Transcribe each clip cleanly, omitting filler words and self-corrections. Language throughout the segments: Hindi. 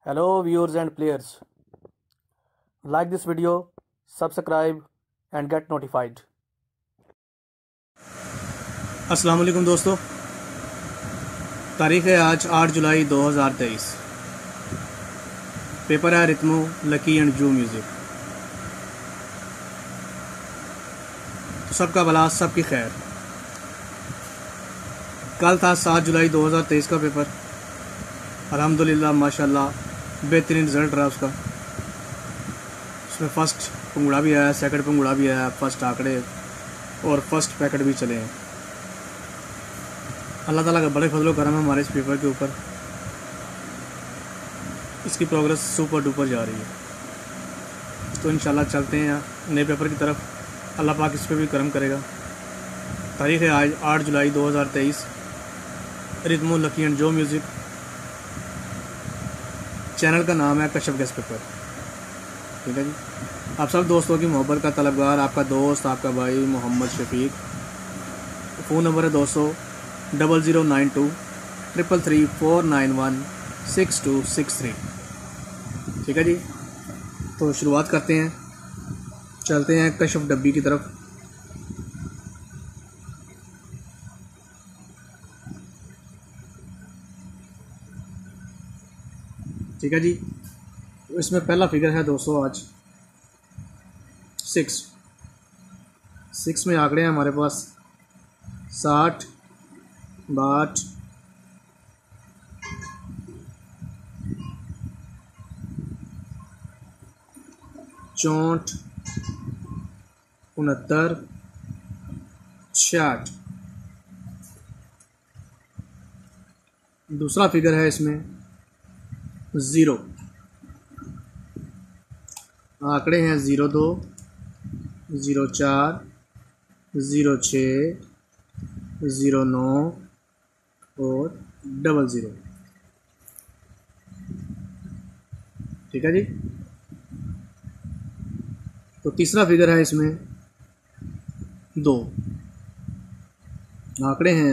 Hello viewers and players. Like this video, subscribe and get notified. अस्सलाम वालेकुम दोस्तों। तारीख़ है आज 8 जुलाई 2023। पेपर है Ritmo Lucky and Jo music. तो सबका भला सबकी खैर। कल था 7 जुलाई 2023 का पेपर। अल्हम्दुलिल्लाह माशाल्लाह बेहतरीन रिज़ल्ट रहा उसका। उसमें फ़र्स्ट पंगुड़ा भी आया, सेकंड पंगुड़ा भी आया, फर्स्ट आंकड़े और फर्स्ट पैकेट भी चले हैं। अल्लाह ताला का बड़े फजलो करम है हमारे इस पेपर के ऊपर। इसकी प्रोग्रेस सुपर डुपर जा रही है। तो इंशाल्लाह चलते हैं नए पेपर की तरफ। अल्लाह पाक इस पर भी करम करेगा। तारीख़ है आज 8 जुलाई 2023। Ritmo Lucky and Jo music. Channel का नाम है कश्यप गेस्ट पेपर। ठीक है जी। आप सब दोस्तों की मोहब्बत का तलबगार आपका दोस्त आपका भाई मोहम्मद शफीक। फ़ोन नंबर है 200-0092 333 491 6263। ठीक है जी। तो शुरुआत करते हैं, चलते हैं कश्यप डब्बी की तरफ। ठीक है जी। तो इसमें पहला फिगर है दोस्तों आज 6 में आंकड़े हैं हमारे पास 60, 62, 64, 69, 66। दूसरा फिगर है इसमें 0। आंकड़े हैं 02, 04, 06, 09 और 00। ठीक है जी। तो तीसरा फिगर है इसमें 2। आंकड़े हैं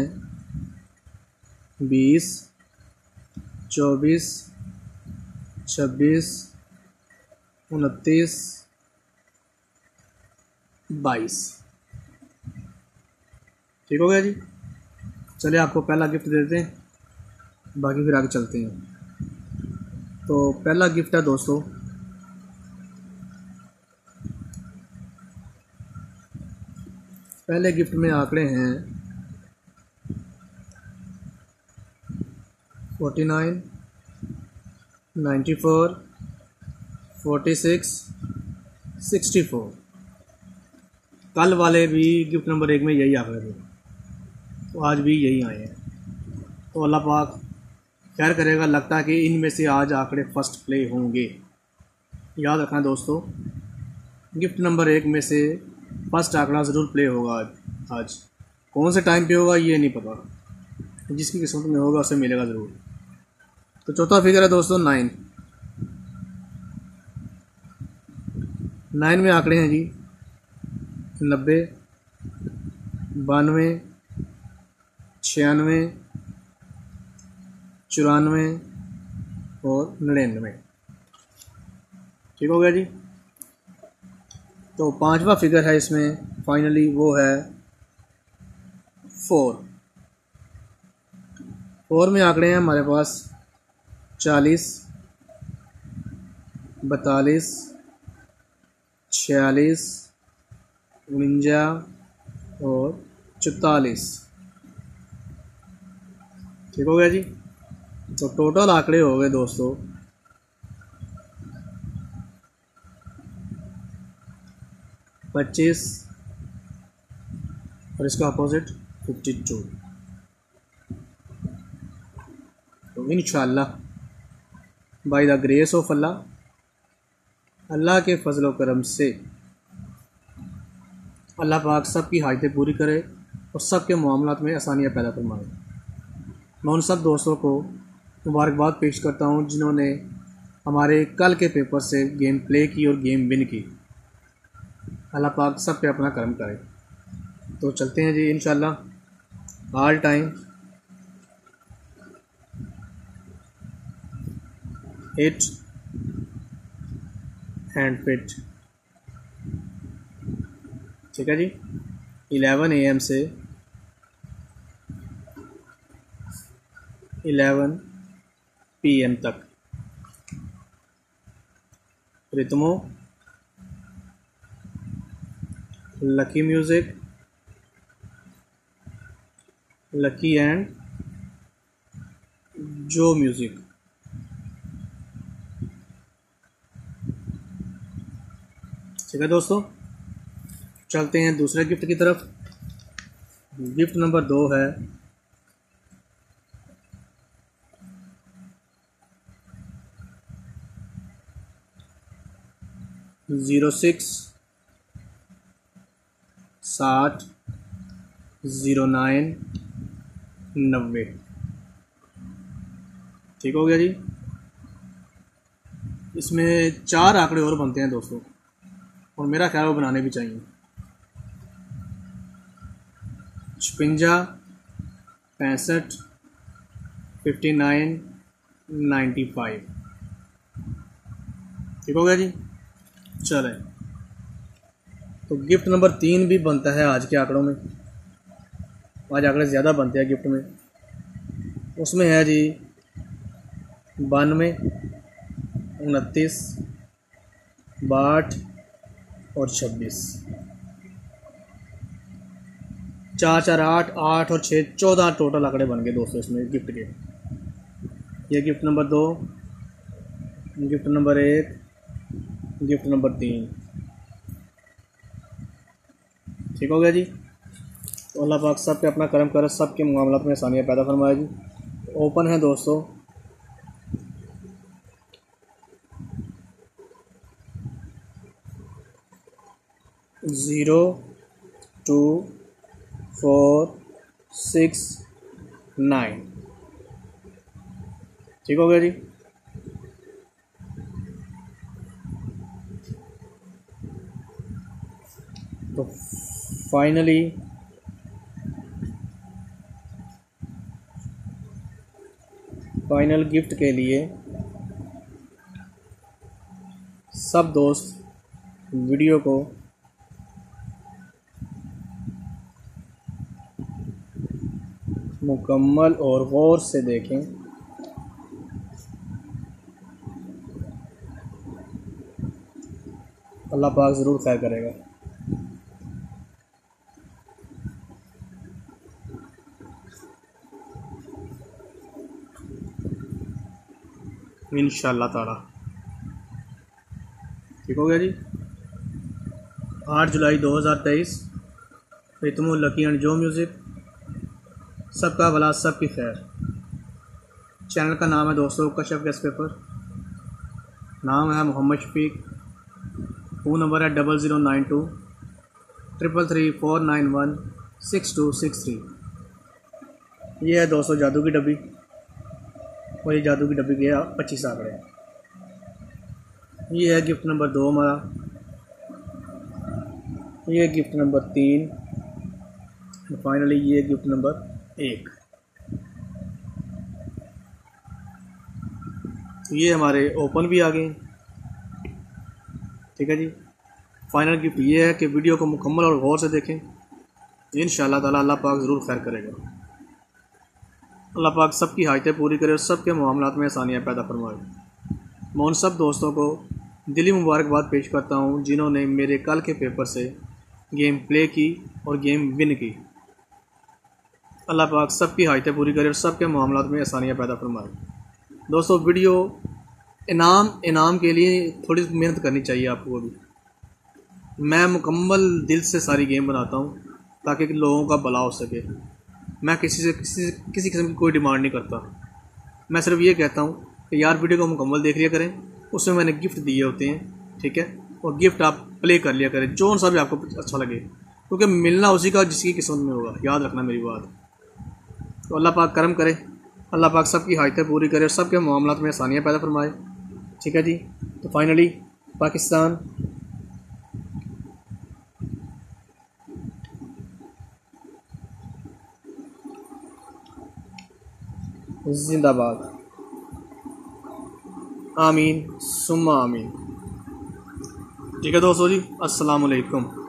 20, 24, 26, 29, 22। ठीक हो गया जी। चलिए आपको पहला गिफ्ट देते हैं, बाकी फिर आगे चलते हैं। तो पहला गिफ्ट है दोस्तों पहले गिफ्ट में आंकड़े हैं 49, 94, 46, 64। कल वाले भी गिफ्ट नंबर 1 में यही आंकड़े थे, तो आज भी यही आए हैं। तो अल्लाह पाक खैर करेगा। लगता है कि इनमें से आज आंकड़े फर्स्ट प्ले होंगे। याद रखना दोस्तों, गिफ्ट नंबर 1 में से फर्स्ट आंकड़ा ज़रूर प्ले होगा आज। कौन से टाइम पे होगा ये नहीं पता, जिसकी किस्मत में होगा उसे मिलेगा ज़रूर। तो चौथा फिगर है दोस्तों 9। 9 में आंकड़े हैं जी 90, 92, 96, 94 और 99। ठीक हो गया जी। तो पांचवा फिगर है इसमें फाइनली, वो है 4। 4 में आंकड़े हैं हमारे पास 40, 42, 46, 49 और 44। ठीक हो गया जी। तो टोटल आंकड़े हो गए दोस्तों 25 और इसका अपोजिट 52। तो इंशाअल्लाह बाय द ग्रेस ऑफ अल्लाह, अल्लाह के फजल करम से अल्लाह पाक सबकी हाजतें पूरी करे और सबके मामलात में आसानियाँ पैदा फरमाए। मैं उन सब दोस्तों को मुबारकबाद पेश करता हूँ जिन्होंने हमारे कल के पेपर से गेम प्ले की और गेम विन की। अल्लाह पाक सब पे अपना करम करे। तो चलते हैं जी इंशाल्लाह all time. Hit and fit. ठीक है जी, 11 AM से 11 PM तक Ritmo, Lucky music, Lucky and Jo music. ठीक है दोस्तों, चलते हैं दूसरे गिफ्ट की तरफ। गिफ्ट नंबर 2 है 06 60 09 90। ठीक हो गया जी। इसमें 4 आंकड़े और बनते हैं दोस्तों, और मेरा ख्याल वो बनाने भी चाहिए। 56 65 59 95। ठीक हो गया जी। चले, तो गिफ्ट नंबर 3 भी बनता है आज के आंकड़ों में। आज आंकड़े ज़्यादा बनते हैं गिफ्ट में। उसमें है जी 92 29 62 और 26। 4 4 8 8 और 6 14 टोटल आंकड़े बन गए दोस्तों इसमें गिफ्ट के। ये gift number 2, gift number 1, gift number 3। ठीक हो गया जी। तो अल्लाह पाक सब पे अपना करम करे, सब के मामला में आसानियाँ पैदा फरमाए जी। ओपन है दोस्तों, ज़ीरो 2 4 6 9। ठीक हो गया जी। तो फाइनली फाइनल गिफ्ट के लिए सब दोस्त वीडियो को मुकम्मल और गौर से देखें। अल्लाह पाक ज़रूर खैर करेगा। इंशाअल्लाह ताला। ठीक हो गया जी। 8 जुलाई 2023। Ritmo, Lucky and Jo music. सबका भला सबकी खैर। चैनल का नाम है दोस्तों कशफ गेस पेपर। नाम है मोहम्मद शफीक। फ़ोन नंबर है 0092 333 491 6263। ये है दोस्तों जादू की डब्बी, और ये जादू की डब्बी के 25 आंकड़े। ये है गिफ्ट नंबर 2 हमारा। ये गिफ्ट नंबर 3, फाइनली ये गिफ्ट नंबर 1। ये हमारे ओपन भी आ गए। ठीक है जी। फाइनल गिफ्ट ये है कि वीडियो को मुकम्मल और गौर से देखें। इंशाअल्लाह ताला अल्लाह पाक ज़रूर खैर करेगा। अल्लाह पाक सबकी हाजतें पूरी करे और सबके मामलात में आसानियाँ पैदा फरमाए। मैं उन सब दोस्तों को दिली मुबारकबाद पेश करता हूँ जिन्होंने मेरे कल के पेपर से गेम प्ले की और गेम विन की। अल्लाह पाक सबकी हाजतें पूरी करे और सबके मामलात में आसानियाँ पैदा फरमाए। दोस्तों वीडियो इनाम के लिए थोड़ी मेहनत करनी चाहिए आपको भी। मैं मुकम्मल दिल से सारी गेम बनाता हूँ ताकि लोगों का भला हो सके। मैं किसी किस्म की कोई डिमांड नहीं करता। मैं सिर्फ ये कहता हूँ कि यार वीडियो को मुकम्मल देख लिया करें, उसमें मैंने गिफ्ट दिए होते हैं। ठीक है, और गिफ्ट आप प्ले कर लिया करें जो सा भी आपको अच्छा लगे, क्योंकि मिलना उसी का जिसकी किस्मत में होगा। याद रखना मेरी बात। तो अल्लाह पाक करम करे, अल्लाह पाक सबकी हाजतें पूरी करे और सबके मामलात में आसानियाँ पैदा फरमाए। ठीक है जी। तो फाइनली पाकिस्तान जिंदाबाद। आमीन सुम्मा आमीन। ठीक है दोस्तों जी, अस्सलाम वालेकुम।